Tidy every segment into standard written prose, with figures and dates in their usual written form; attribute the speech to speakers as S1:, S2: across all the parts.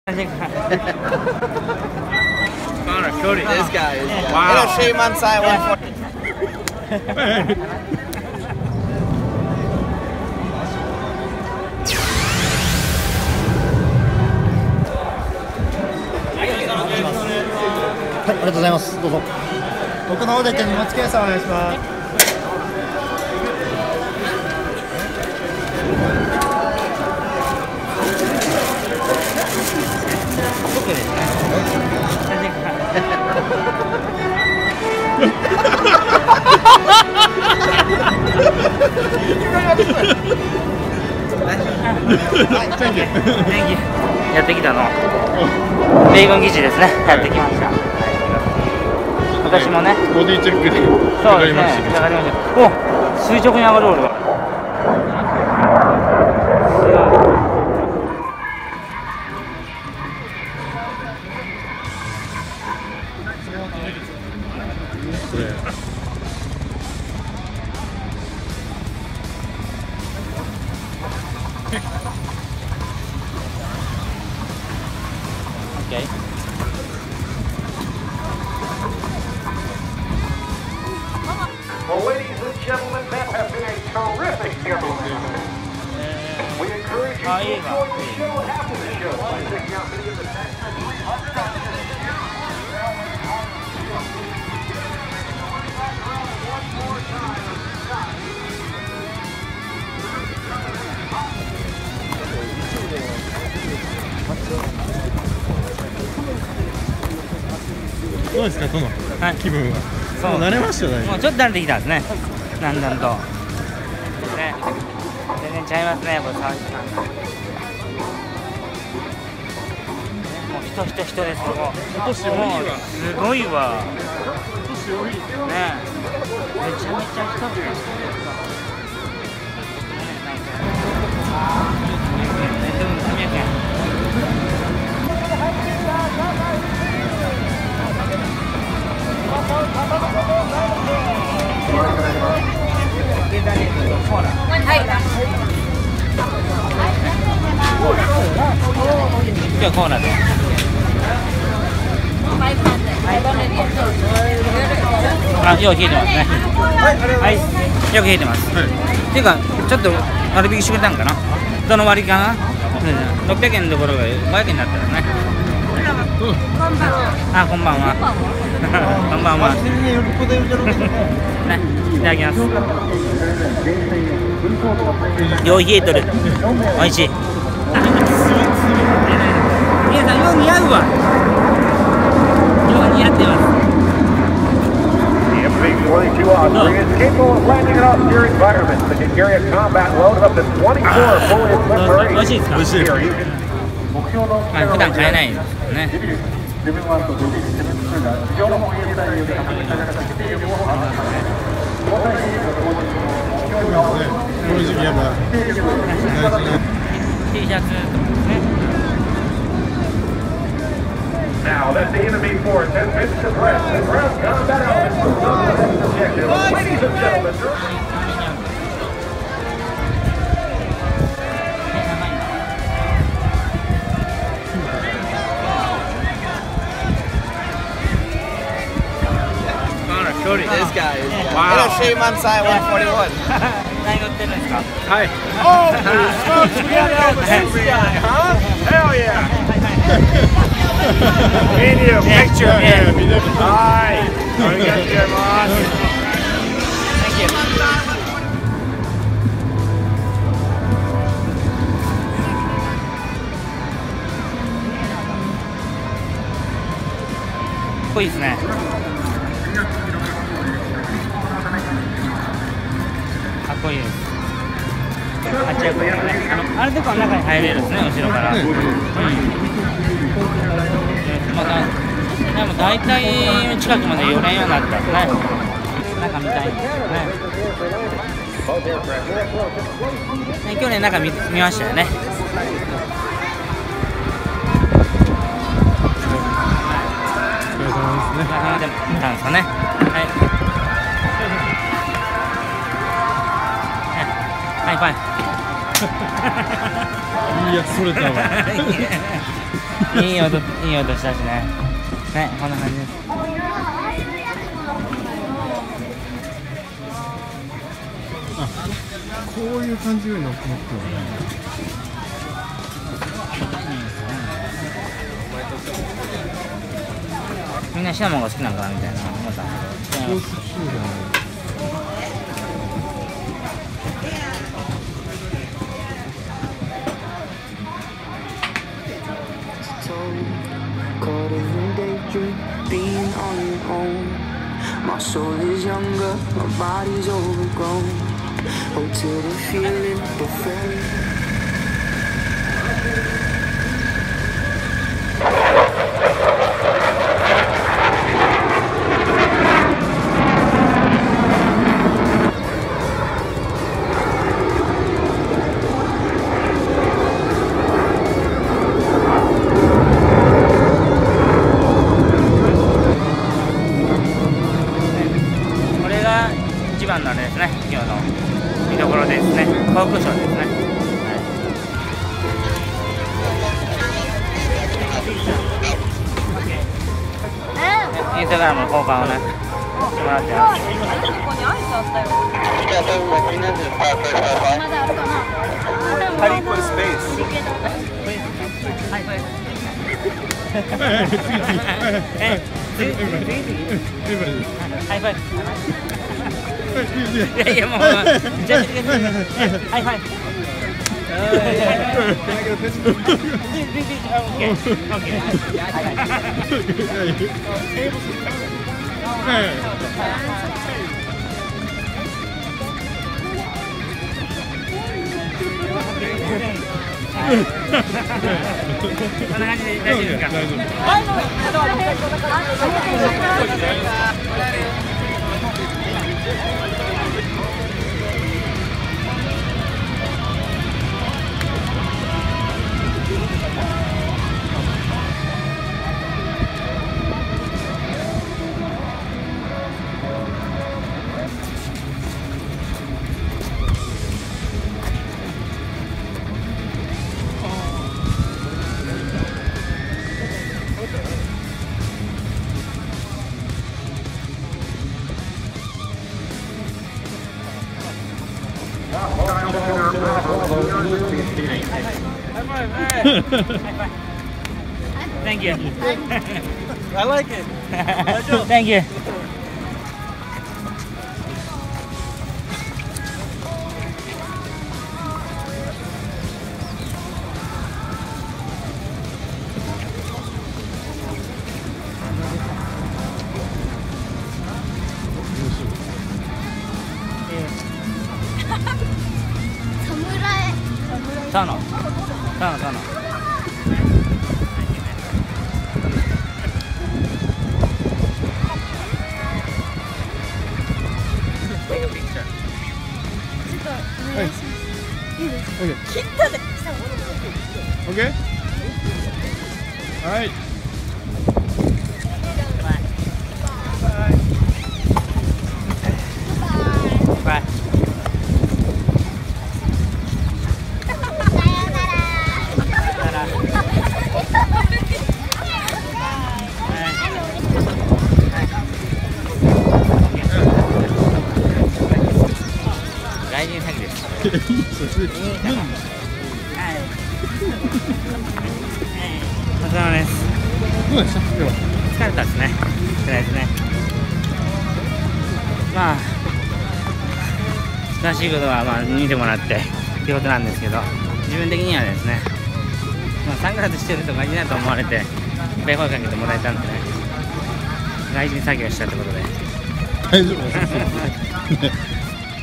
S1: This guy is. Wow. It'll shave on side 140.
S2: はい、ありがとうございます。どうぞ。僕の方で手荷物検査お願いします。
S3: やってきたの米軍基地ですね。やってきました。私もね、
S4: ボディチェックで
S3: そうですね、上がりました。お、垂直に上がるオールがOkay.
S5: Well, ladies and gentlemen, that has been a terrific interview. We encourage you to enjoy the show after the show by checking out video of the next
S4: どうですか、この気分は。もう慣れましたね。
S3: もうちょっと慣れてきたんですね。だんだんと。ね、全然ちゃいますね、これ沢地さん。もう人です、ここ。もうすごいわ。ね、めちゃめちゃ人。今日はコーナーで。あ、よく冷えてますね。はい、よく冷えてます。っていうか、ちょっと割引してくれたんかな。どの割かな。600円のところが500円になったらね。あ、こんばんは。こんばんは。ね、いただきます。よう冷えとる。美味しい。皆さん、よう似合うわ。よう似合ってます。
S5: MV-22 Osprey is capable of landing in austere environments that can carry a combat load of up to 24 fully equipped Marines.
S3: 美味しいですか？美味しい。普段買えないですね。
S4: この時期やっぱ
S3: T シャツとかね。
S5: Now that the enemy force has been suppressed, the ground combat elements will not have been objective. Ladies and gentlemen,
S1: This guy is. Wow. It'll shave on side 141.
S3: 何乗ってるんですか？
S4: はい。
S5: oh, smokes, we got Elvis this guy, huh? Hell yeah! Me and you, picture. Hi. Arigatou gozaimasu.
S3: Thank you. かっこいいですね。かっこいいです。あっちはこれね、あれとかの中に入れるんですね、後ろから。また、でも大体近くまで寄れんようになったんですね。中見たいんですよね。去年中見ましたよね。で見たんですかね。はい。ハイファイブ。
S4: いいやつそれたわ。
S3: いい音したしね。ね、こんな感じです。
S4: こういう感じよりのもっと
S3: みんなシナモンが好きなのかなみたいな思ったんだけど。
S6: Caught in a daydream, being on your own. My soul is younger, my body's overgrown. Until the feeling before.
S3: 一番のあれですね、今日の見どころですね、航空ショーですね。インスタグラムの交換をね、してもらってます。ここにアイスあったよ。まだあるかな。
S1: How do you put space?
S3: ハイファイブ。いやいやもう、じゃあ、ハイファイブ。こんな感じで大丈夫ですか？Thank you.
S1: I like it.
S3: Thank you. Tano. Take a picture.
S4: Okay. All right.
S3: Bye.お疲れ様です。
S4: どうでした？今日は。
S3: 疲れたですね。辛いですね。まあ難しいことはまあ見てもらってってことなんですけど、自分的にはですね、まあ、サングラスしてる人がいないと思われていっぱい声かけてもらえたんでね、大事に作業したってことで
S4: 大丈夫です。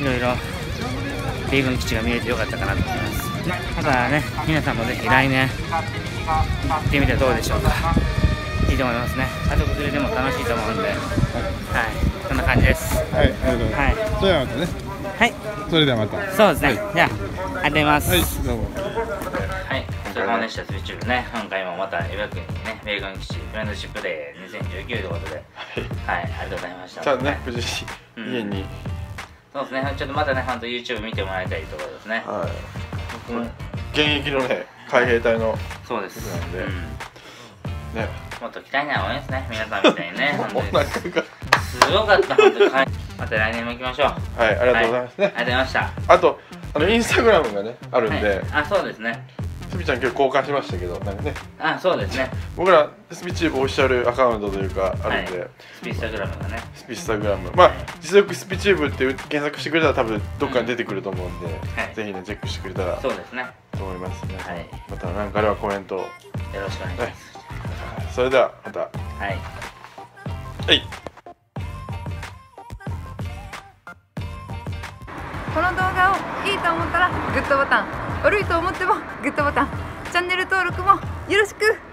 S3: いろいろ米軍基地が見えてよかったかなと思います。またね、皆さんもぜひ来年行ってみてどうでしょうか。いいと思いますね。家族連れでも楽しいと思うんで、はい、こんな感じです。
S4: はい、ありがとうございます。それではまたね。
S3: はい。
S4: それではまた。
S3: そうですね。じゃあ、ありがとうございます。
S4: はい、どうも。
S3: はい、お疲れ様でした。YouTube ね、今回もまた岩国にね、米軍基地フレンドシップデー2019ということで、はい、ありがとうございました。
S4: ちゃんとね、無事家に。
S3: そうですね、ちょっとまたね、本当 YouTube 見てもらいたいところですね。
S4: はい。現役のね、海兵隊の
S3: そうです。
S4: なんで、
S7: ね、
S3: もっと期待ない方がいいですね、皆さんみたいにね。
S7: もうなんか
S3: すごかった、本当に。また来年も行きましょう。
S7: はい、ありがとうございますね。
S3: ありがとうございました。
S7: あとインスタグラムがねあるんで、
S3: あ、そうですね。
S7: スピちゃん今日交換しましたけど、なんかね。
S3: あ、そうですね。
S7: 僕らスピチューブオフィシャルアカウントというかあるんで、
S3: スピスタグラムがね。
S7: スピスタグラム、まあ実力スピチューブって検索してくれたら多分どっかに出てくると思うんで、ぜひねチェックしてくれたら
S3: そうですね
S7: と思いますね。
S3: はい。
S7: また何かあればコメントを
S3: よろしくお願いします。
S7: それではまた。はい。はい。
S8: この動画をいいと思ったらグッドボタン、悪いと思ってもグッドボタン、チャンネル登録もよろしく。